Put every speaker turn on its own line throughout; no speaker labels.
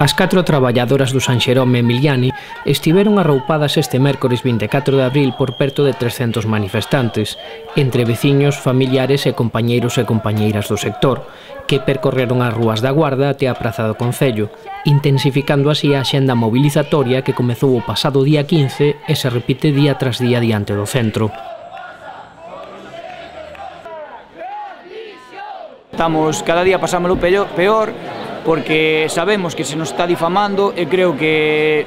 As 4 traballadoras do San Xerome Emiliani estiveron arroupadas este mércores 24 de abril por perto de 300 manifestantes, entre veciños, familiares e compañeiros e compañeiras do sector, que percorreron as rúas da Guarda até a Praza do Concello, intensificando así a axenda mobilizatoria que comezou o pasado día 15 e se repite día tras día diante do centro.
Cada día pasámoslo peor porque sabemos que se nos está difamando e creo que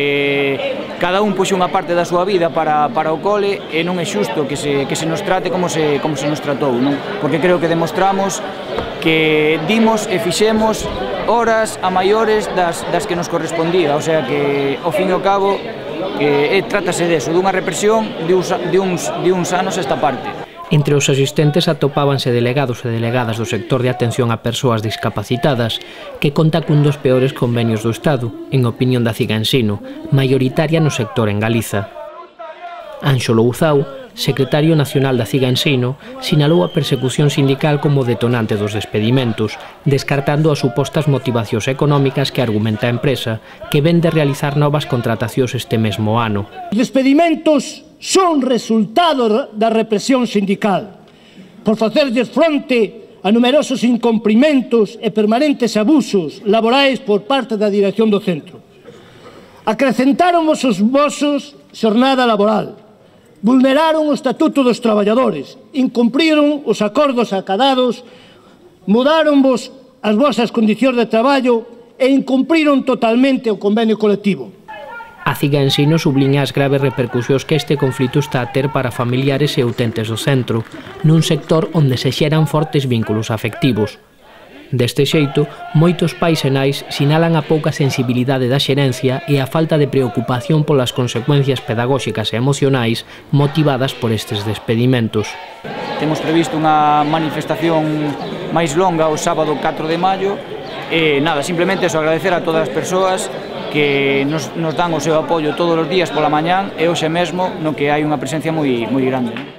cada un puxe unha parte da súa vida para o cole e non é xusto que se nos trate como se nos tratou, non? Porque creo que demostramos que dimos e fixemos horas a maiores das que nos correspondía, o sea que ao fin e ao cabo trátase deso, dunha represión de uns anos esta parte.
Entre os asistentes atopábanse delegados e delegadas do sector de atención a persoas discapacitadas, que conta cun dos peores convenios do Estado, en opinión da Ciga Ensino, maioritaria no sector en Galiza. Anxo Louzao, secretario nacional da Ciga Ensino, sinalou a persecución sindical como detonante dos despedimentos, descartando as supostas motivacións económicas que argumenta a empresa, que ven de realizar novas contratacións este mesmo ano.
Os despedimentos son resultado da represión sindical, por facerlles fronte a numerosos incumprimentos e permanentes abusos laborais por parte da dirección do centro. Acrecentaron os vosos xornada laboral, vulneraron o Estatuto dos Traballadores, incumpriron os acordos acadados, mudaronvos as vosas condicións de traballo e incumpriron totalmente o convenio colectivo.
A Ciga Ensino subliña as graves repercusións que este conflito está a ter para familiares e utentes do centro, nun sector onde se xeran fortes vínculos afectivos. Deste xeito, moitos pais e nais sinalan a pouca sensibilidade da xerencia e a falta de preocupación polas consecuencias pedagóxicas e emocionais motivadas por estes despedimentos.
Temos previsto unha manifestación máis longa o sábado 4 de maio e nada, simplemente agradecer a todas as persoas que nos dan o seu apoio todos os días pola mañán e hoxe mesmo no que hai unha presencia moi grande.